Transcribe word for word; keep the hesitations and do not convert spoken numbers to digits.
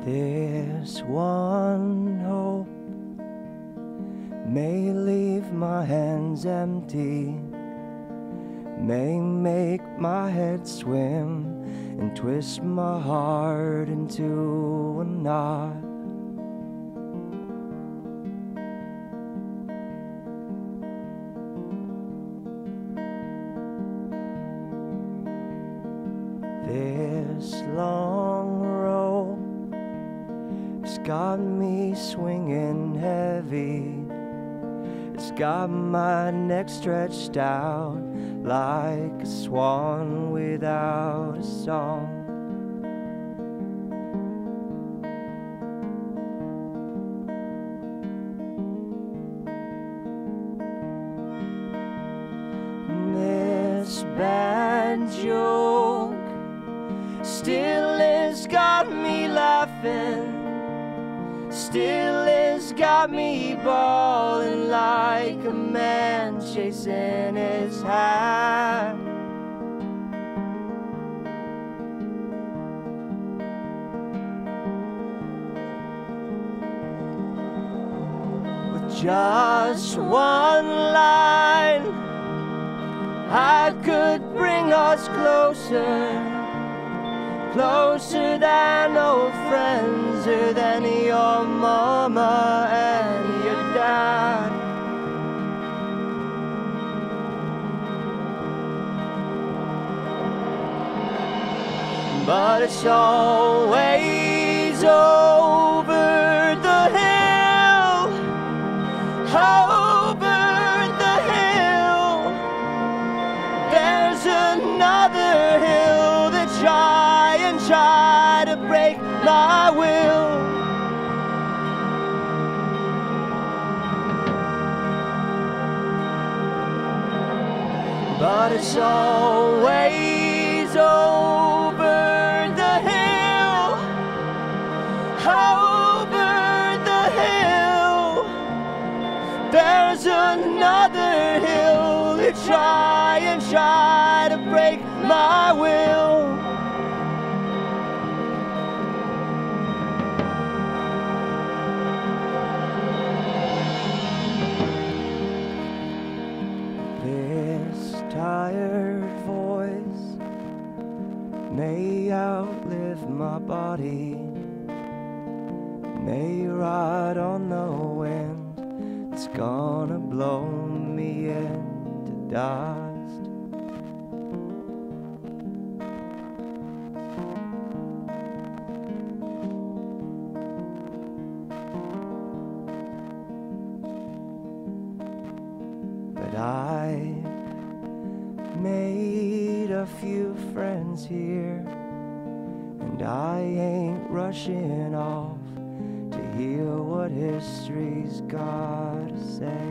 This one hope may leave my hands empty, may make my head swim and twist my heart into a knot. This long rope has got me swinging heavy. It's got my neck stretched out like a swan without a song. This bad joke still has got me laughing, still has got me bawling like a man chasing his hat. With just one line, I could bring us closer, closer than old friends, or than your mama and your dad. But it's always over the hill, over the hill. There's another hill that try and try to break my will. But it's always over the hill, over the hill. There's another hill that try and try to break my will. This tired voice may outlive my body, may ride on the wind that's gonna blow me into dust. But I've made a few friends here, and I ain't rushing off to hear what history's got to say.